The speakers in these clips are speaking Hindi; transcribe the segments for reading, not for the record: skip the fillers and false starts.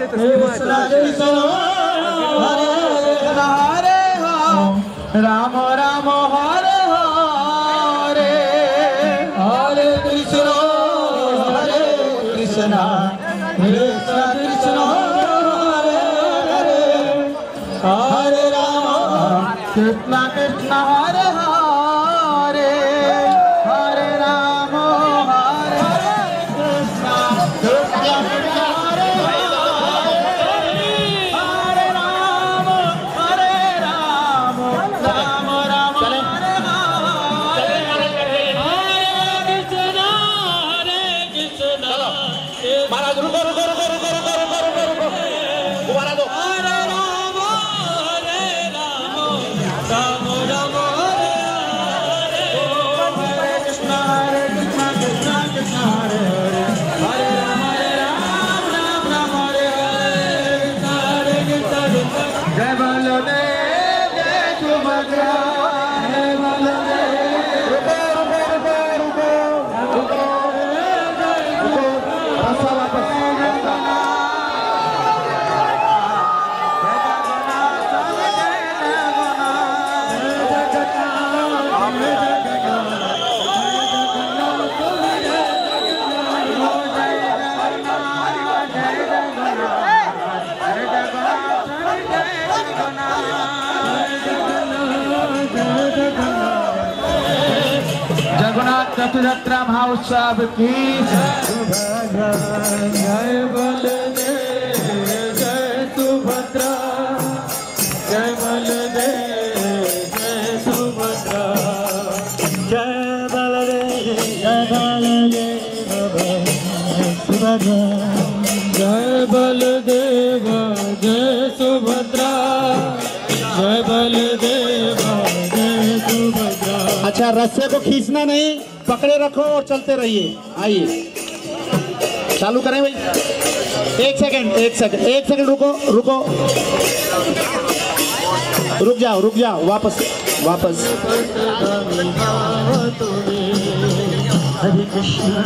राम राम हरे हरे, हरे कृष्णा कृष्णा कृष्णा हरे हरे, हरे राम कृष्णा कृष्णा हरे हरे, हरे राम हरे कृष्णा कृष्णा कृष्णा हरे हरे, हरे राम राम राम हरे हरे, हरे कृष्णा महाराज रुको रुको रुको रुको रुको रुको रुको रुको दोबारा दो। हरे राम राम राम हरे हरे, हरे कृष्णा कृष्णा कृष्णा हरे हरे, हरे राम राम हरे हरे, हरे कृष्णा जय बलदेव जय सुभद्रा, जय बलदेव। रुको रुको रुको रुको रुको रुको, रास्ता वापस। जगन्नाथ रथ यात्रा महोत्सव की जय बलदेव जय सुभद्रा, जय बलदेव जय सुभद्रा, जय बलदेव सुभद्रा, जय बलदेव जय सुभद्रा, जय बलदेव जय सुभद्रा। अच्छा, रस्से को खींचना नहीं, पकड़े रखो और चलते रहिए। आइए चालू करें भाई। एक सेकंड रुको रुको, रुक जाओ वापस। हरे कृष्णा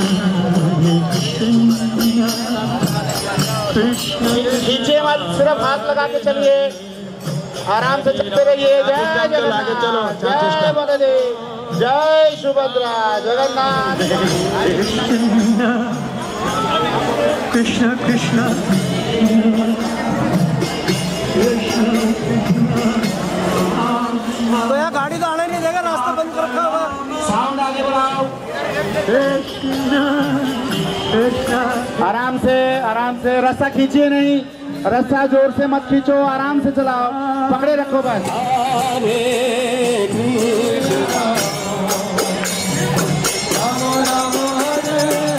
कृष्ण खींचे मत, सिर्फ हाथ लगा के चलिए, आराम से चलते रहिए। जय जगन्नाथ, जय बलदेव, जय सुभद्रा, जगन्नाथ कृष्ण कृष्ण तो यहाँ गाड़ी तो आने नहीं देगा, रास्ता बंद कर रखा हुआ। साउंड आगे बढ़ाओ। आराम से रास्ता खींचिए नहीं, रास्ता जोर से मत खींचो, आराम से चलाओ, पकड़े रखो बस। हरे कृष्णा राम राम हरे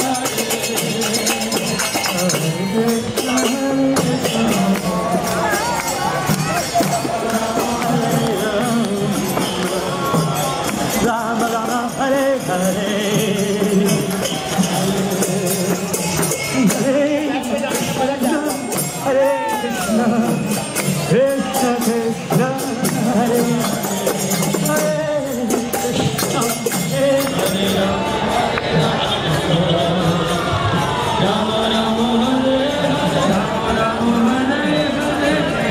राम राम हरे हरे, हरे कृष्णा कृष्ण कृष्ण हरे हरे, कृष्ण हरे राम राम हरे राम हरे हरे,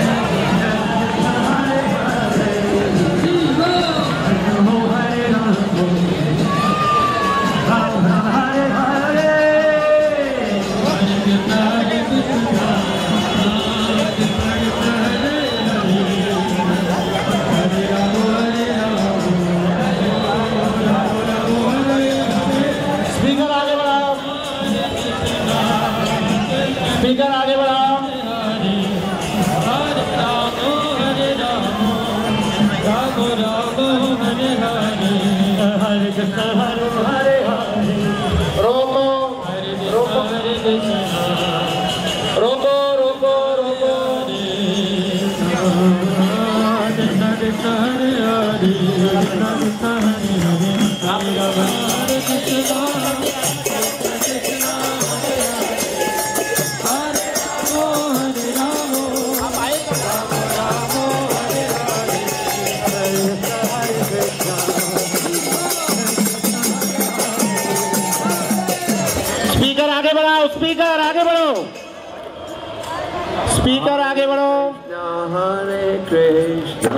स्पीकर आगे बढ़ाओ। हरे कृष्ण हरे हरे हरे, रोको रोको रोको रोको रोको, कृष्ण कृष्ण हरे हरे, कृष्ण कृष्ण हरे हरे, हरे कृष्ण स्पीकर आगे बढ़ो। स्पीकर आगे बढ़ो। हरे कृष्णा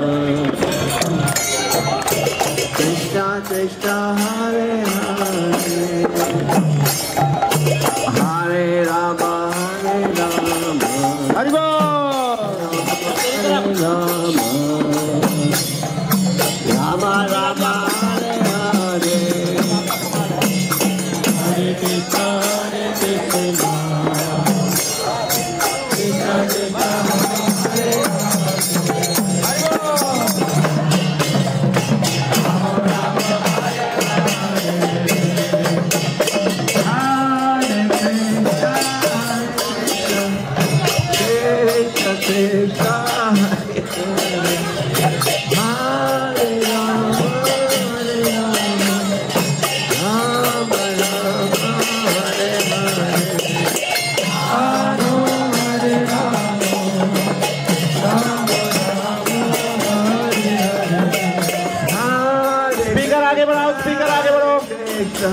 कृष्णा कृष्णा हरे हरे हरे राम हरि बोल। राम राम हरे हरे हरे कृष्णा कृष्णा कृष्णा हरे स्पीकर आगे बढ़ाओ, स्पीकर आगे बढ़ो। कृष्ण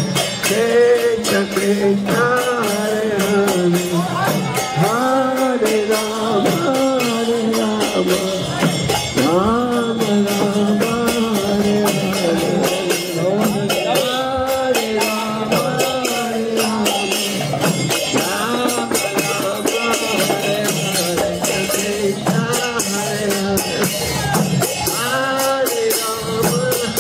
कृष्ण हरे हरे हरे राम राम राम हरे हरे हरे राम राम हरे हरे कृष्ण हरे हरे हरे Ram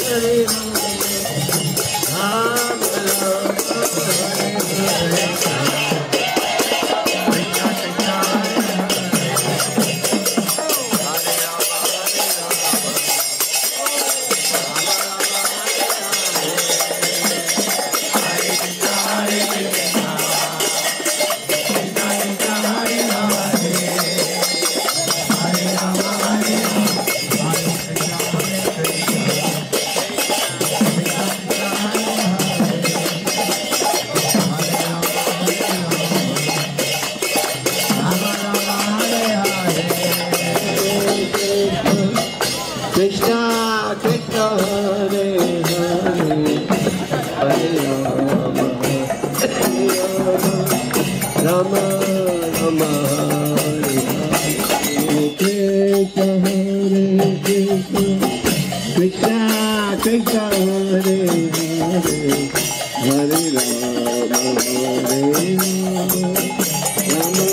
Krishna Krishna Hare Hare Hare Rama Rama Hare Hare Krishna Hare Krishna Krishna Krishna Hare Hare Hare Rama Hare Rama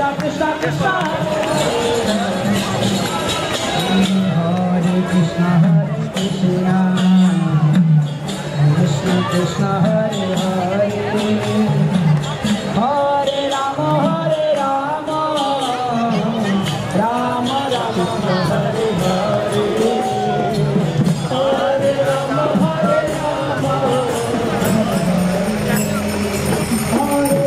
Krishna Krishna Hare Krishna Krishna Krishna Hare Hare Hare Rama Rama Rama Hare Hare Hare Rama Hare Rama Hare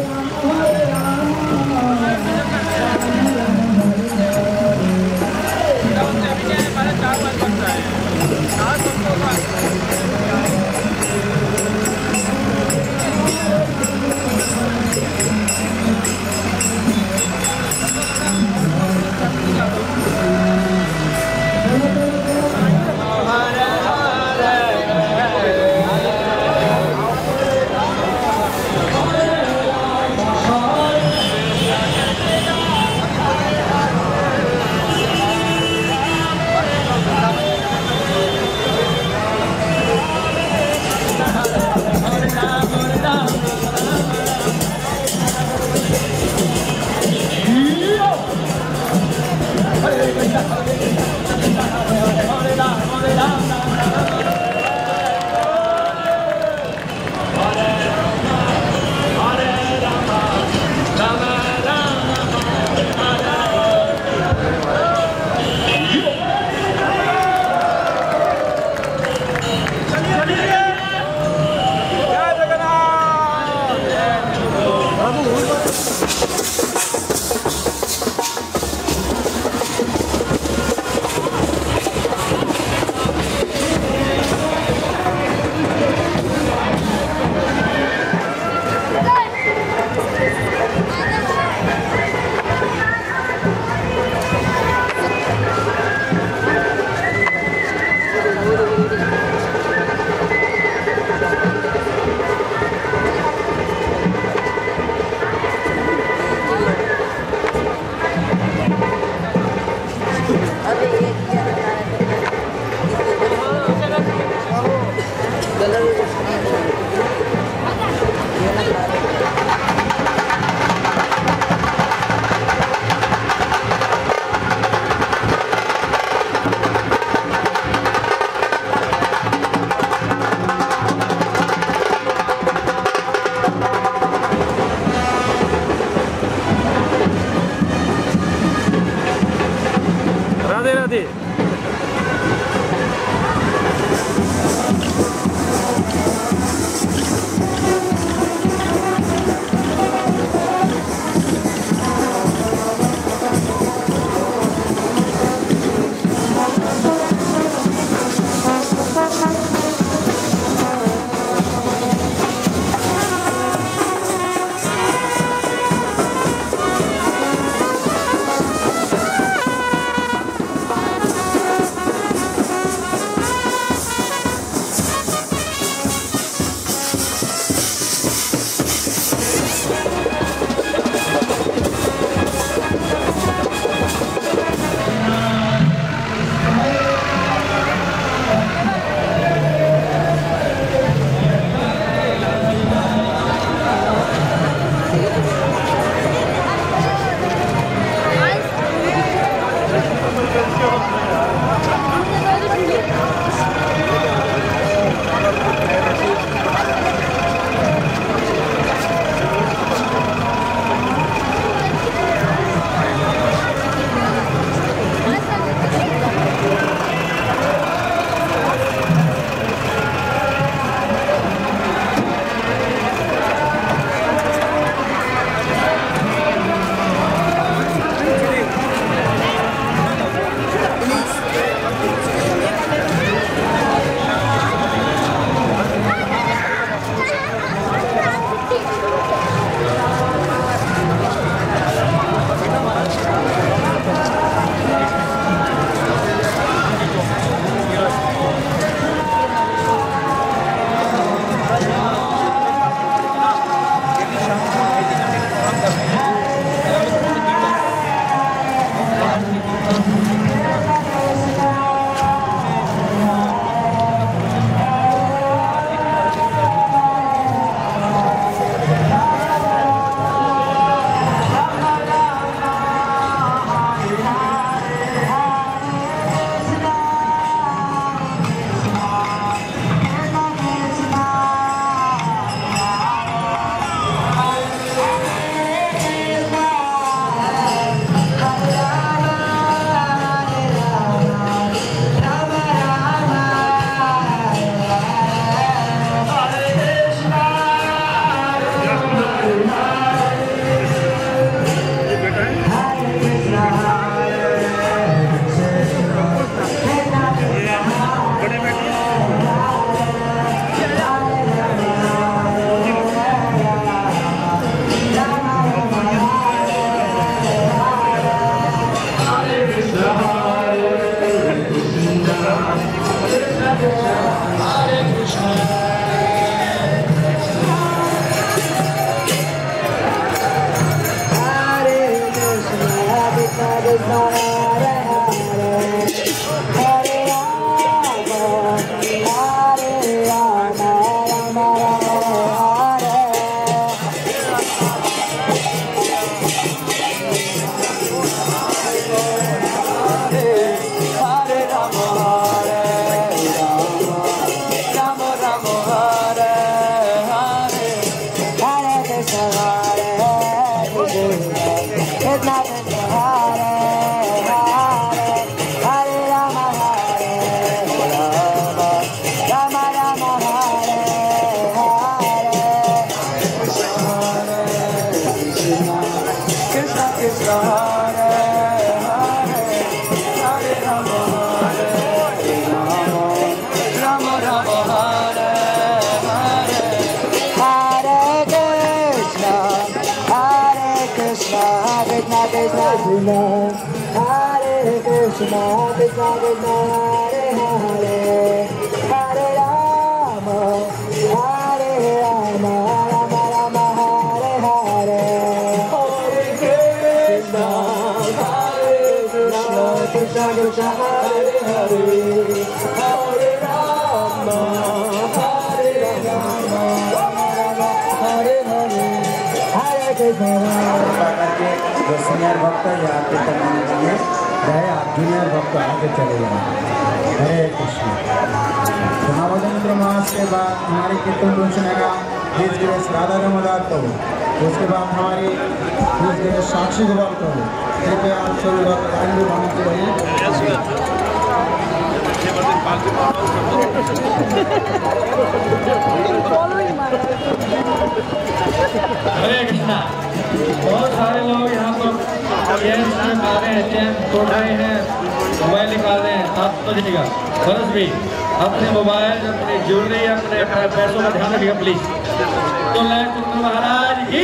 Krishna Hare Hare Hare Rama Rama Rama Hare Hare Rama Hare Rama Rama Rama Hare Hare Hare Krishna Hare Krishna Krishna Krishna Hare Hare Hare Rama Hare Rama Rama Rama Hare Hare Krishna Krishna Hare Hare Hare Rama Hare Rama Rama Rama Hare Hare Hare Krishna Krishna Krishna Krishna Hare Krishna Krishna Krishna Hare Hare Hare Rama Rama Rama Hare Hare Hare Krishna Krishna Krishna Hare Hare Hare Rama Hare Hare Hare Krishna करके जो सीनियर भक्त है यहाँ पे करने के लिए रहे आप जूनियर भक्त आगे चले जाए। हरे कृष्ण। महावदन मास के बाद हमारी कीर्तन धुन सुनेगा बीच गिरेश राधा दामोदर को, उसके बाद हमारी बीच गिरेश साक्षी गोपाल को। कृपया आप सभी लोग टाइम भी मांग के रहिए। हरे कृष्णा। बहुत सारे लोग यहाँ पर चैन निकाल रहे हैं, चैन तोड़ रहे हैं, मोबाइल निकाल रहे हैं। आप सोचिएगा बस भी अपने मोबाइल, अपनी ज्वेलरी, अपने पैसों का ध्यान रखिएगा प्लीज। तो लय चंद्र महाराज की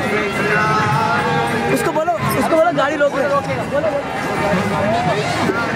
उसको बोलो गाड़ी रोक ले।